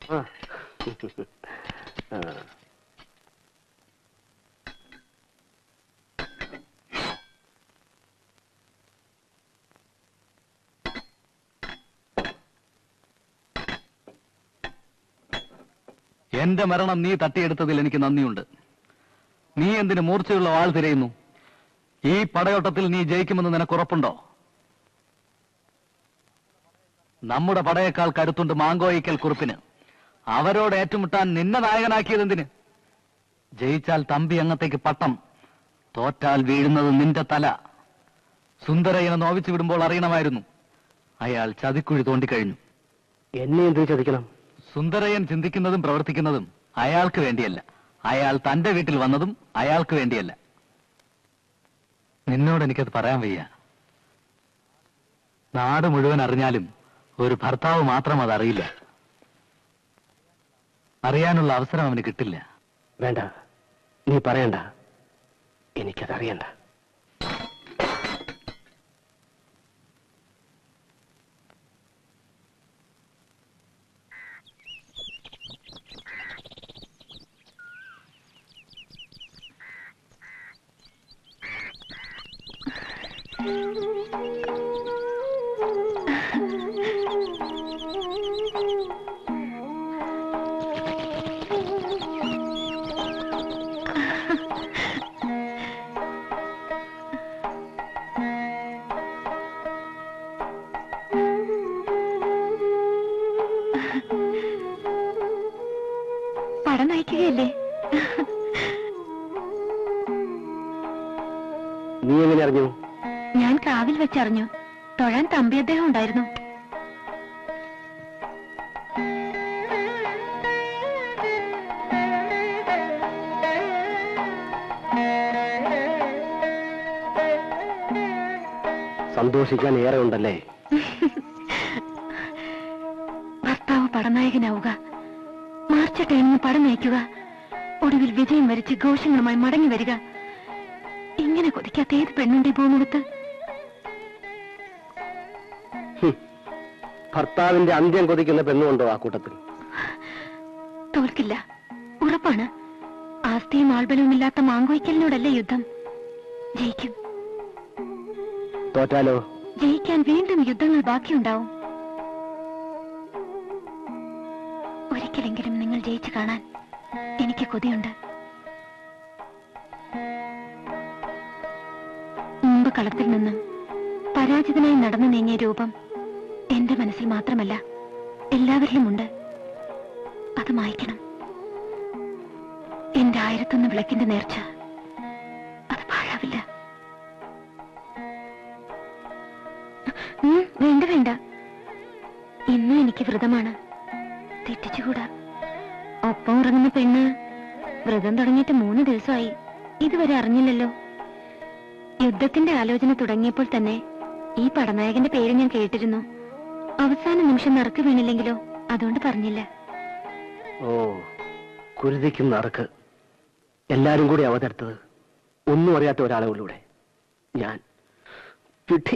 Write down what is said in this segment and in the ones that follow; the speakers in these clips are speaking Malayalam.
എന്റെ മരണം നീ തട്ടിയെടുത്തതിൽ എനിക്ക് നന്ദിയുണ്ട്. നീ എന്തിന് മൂർച്ചയുള്ള വാൾ തിരയുന്നു? ഈ പടയോട്ടത്തിൽ നീ ജയിക്കുമെന്ന് നിനക്കുറപ്പുണ്ടോ? നമ്മുടെ പടയേക്കാൾ കരുത്തുണ്ട് മാങ്കോയിക്കൽ കുറുപ്പിന്. അവരോട് ഏറ്റുമുട്ടാൻ നിന്നെ നായകനാക്കിയതെന്തിന്? ജയിച്ചാൽ തമ്പി അങ്ങത്തേക്ക് പട്ടം, തോറ്റാൽ വീഴുന്നത് നിന്റെ തല. സുന്ദരയ്യനെ നോവിച്ചു വിടുമ്പോൾ അറിയണമായിരുന്നു, അയാൾ ചതിക്കുഴി തോണ്ടിക്കഴിഞ്ഞു. എന്നെ എന്ത് ചതിക്കണം? സുന്ദരയ്യൻ ചിന്തിക്കുന്നതും പ്രവർത്തിക്കുന്നതും അയാൾക്ക് വേണ്ടിയല്ല. അയാൾ തന്റെ വീട്ടിൽ വന്നതും അയാൾക്ക് വേണ്ടിയല്ല. നിന്നോട് എനിക്കത് പറയാൻ വയ്യ. നാട് മുഴുവൻ അറിഞ്ഞാലും ഒരു ഭർത്താവ് മാത്രം അതറിയില്ല. അറിയാനുള്ള അവസരം അവന് കിട്ടില്ല. വേണ്ട, നീ പറയണ്ട, എനിക്കതറിയണ്ട. പടം നയിക്കുകയല്ലേ? നീ എങ്ങനെ അറിഞ്ഞു? ഞാൻ കാവിൽ വെച്ചറിഞ്ഞു. തൊഴാൻ തമ്പി അദ്ദേഹം ഉണ്ടായിരുന്നു. സന്തോഷിക്കാൻ ഏറെ ഉണ്ടല്ലേ? ഭർത്താവ് പടനായകനാവുക, മാർച്ച് ടൈമിന് പടം നയിക്കുക, ഒടുവിൽ വിജയം വരിച്ച് ഘോഷങ്ങളുമായി മടങ്ങി വരിക. ഇങ്ങനെ കൊതിക്കാത്ത ഏത് പെണ്ണുണ്ടി പോകുന്നിടത്ത്? ഭർത്താവിന്റെ അന്ത്യം കൊതിക്കുന്ന പെണ്ണുണ്ടോ ആ കൂട്ടത്തിൽ? തോൽക്കില്ല, ഉറപ്പാണ്. ആസ്തിയും ആൾബലവുമില്ലാത്ത മാങ്കോയ്ക്കലിനോടല്ലേ യുദ്ധം. ജയിക്കും. തോറ്റാലോ? ജയിക്കാൻ വീണ്ടും യുദ്ധങ്ങൾ ബാക്കിയുണ്ടാവും. ഒരിക്കലെങ്കിലും നിങ്ങൾ ജയിച്ചു കാണാൻ എനിക്ക് കൊതിയുണ്ട്. മുമ്പ് കളത്തിൽ നിന്നും പരാജിതനായി നടന്നു നീങ്ങിയ രൂപം എന്റെ മനസ്സിൽ മാത്രമല്ല, എല്ലാവരിലുമുണ്ട്. അത് മായ്ക്കണം. എന്റെ 1001 വിളക്കിന്റെ നേർച്ച അത് പാഴാവില്ല. വേണ്ട വേണ്ട, ഇന്നും എനിക്ക് വ്രതമാണ്. തെറ്റിച്ചുകൂടാ. ഒപ്പം ഉറങ്ങുന്ന പെണ്ണ് വ്രതം തുടങ്ങിയിട്ട് 3 ദിവസമായി. ഇതുവരെ അറിഞ്ഞില്ലല്ലോ. യുദ്ധത്തിന്റെ ആലോചന തുടങ്ങിയപ്പോൾ തന്നെ ഈ പടനായകന്റെ പേര് ഞാൻ കേട്ടിരുന്നു. അവസാന നിമിഷം നറുക്ക് വീണില്ലെങ്കിലോ, അതുകൊണ്ട് പറഞ്ഞില്ല. ഓ, കുരുതിക്കും നറുക്ക് എല്ലാരും കൂടി അവതടുത്തത് ഒന്നും അറിയാത്ത ഒരാളെ ഉള്ളൂടെ ഞാൻ. വിധി.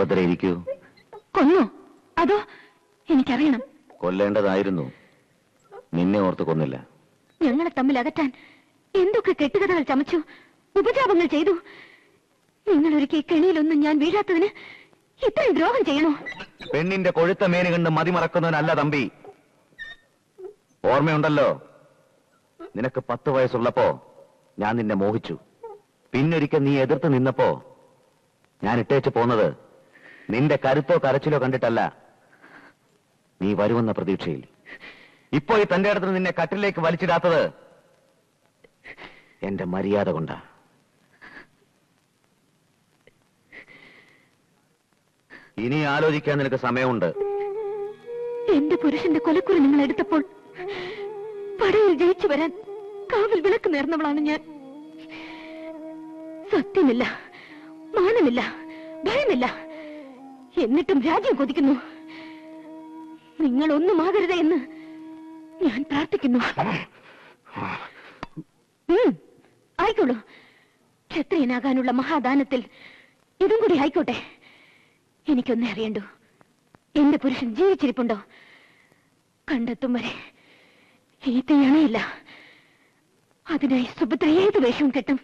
ഭദ്ര ഇരിക്കൂ. കൊന്നു അതോ? എനിക്കറിയണം. കൊല്ലേണ്ടതായിരുന്നു. നിന്നെ ഓർത്ത് കൊന്നില്ല. ഞങ്ങളെ തമ്മിൽ അകറ്റാൻ എന്തൊക്കെ കെട്ടുകഥകൾ ചമച്ചു, ഉപജാപങ്ങൾ ചെയ്തു. നിങ്ങളൊരുക്കി കെണിയിലൊന്നും ഞാൻ വീഴാത്തതിന് ഇത്രയും ദ്രോഹം ചെയ്യണോ? പെണ്ണിന്റെ കൊഴുത്ത മേന് കണ്ട് മതിമറക്കുന്നവനല്ല തമ്പി. ഓർമ്മയുണ്ടല്ലോ, നിനക്ക് 10 വയസ്സുള്ളപ്പോ ഞാൻ നിന്നെ മോഹിച്ചു. പിന്നൊരിക്കൽ നീ എതിർത്ത് നിന്നപ്പോ ഞാൻ ഇട്ടേച്ച് പോന്നത് നിന്റെ കരുത്തോ കരച്ചിലോ കണ്ടിട്ടല്ല, നീ വരുമെന്ന പ്രതീക്ഷയിൽ. ഇപ്പോ ഈ തന്റെ അടുത്ത് നിന്നെ കട്ടിലേക്ക് വലിച്ചിടാത്തത് എന്റെ മര്യാദ കൊണ്ടാ. ഇനി ആലോചിക്കാൻ നിനക്ക് സമയമുണ്ട്. എന്റെ പുരുഷന്റെ കൊലക്കുറി നിങ്ങൾ എടുത്തപ്പോൾ പടയിൽ ജയിച്ചു വരാൻ കാവൽ വിളക്ക് നേർന്നവളാണ് ഞാൻ. സത്യമില്ല, മാനമില്ല, ഭയമില്ല, എന്നിട്ടും രാജ്യം കൊതിക്കുന്നു. നിങ്ങൾ ഒന്നുമാകരുതേ എന്ന് ഞാൻ പ്രാർത്ഥിക്കുന്നു. ആയിക്കോളൂ, ക്ഷത്രിയനാകാനുള്ള മഹാദാനത്തിൽ ഇതും കൂടി ആയിക്കോട്ടെ. എനിക്കൊന്നേ അറിയണ്ടു, എന്റെ പുരുഷൻ ജീവിച്ചിരിപ്പുണ്ടോ? കണ്ടെത്തും വരെ ഈ തീയണയില്ല. അതിനായി സുഭദ്ര ഏത് വേഷവും കെട്ടും.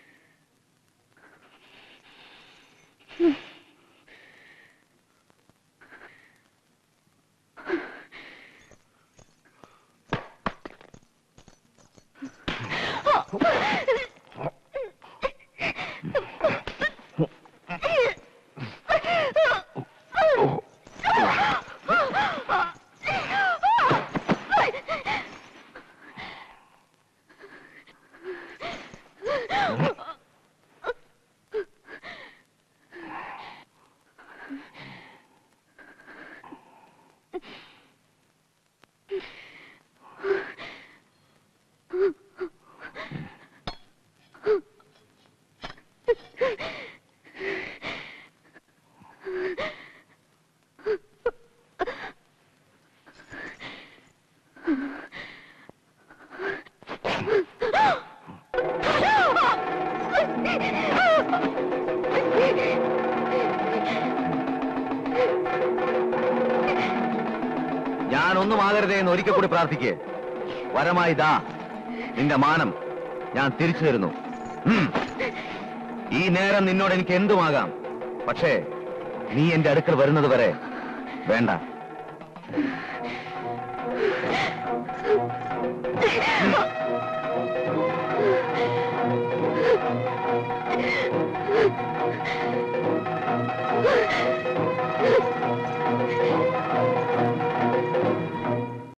ഞാനൊന്നും ആകരുതേ എന്ന് ഒരിക്കൽ കൂടി പ്രാർത്ഥിക്കേ. വരമായി ദാ നിന്റെ മാനം ഞാൻ തിരിച്ചു തരുന്നു. ഈ നേരം നിന്നോട് എനിക്ക് എന്തുമാകാം. പക്ഷേ നീ എന്റെ അടുക്കൽ വരുന്നത് വരെ വേണ്ട.